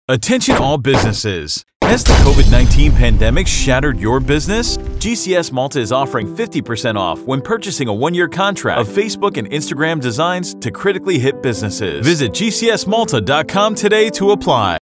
Attention all businesses! Has the COVID-19 pandemic shattered your business? GCS Malta is offering 50% off when purchasing a one-year contract of Facebook and Instagram designs to critically hit businesses. Visit gcsmalta.com today to apply.